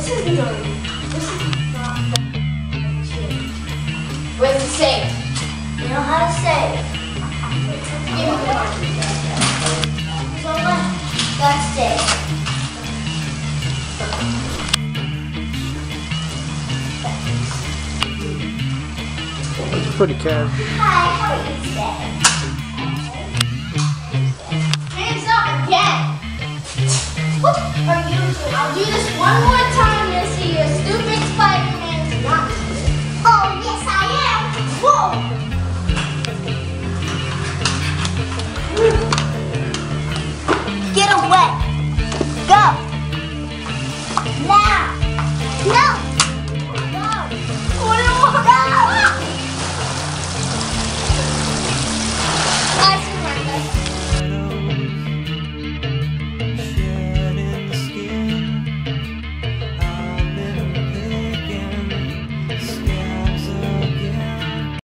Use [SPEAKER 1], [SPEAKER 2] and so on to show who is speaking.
[SPEAKER 1] This isn't going. This is not going. Where's the save? You know how to save. Give me the mark. So let's save.
[SPEAKER 2] Pretty casual.
[SPEAKER 1] Hi, how are you today? Hands up again! What are you doing? I'll do this one more time.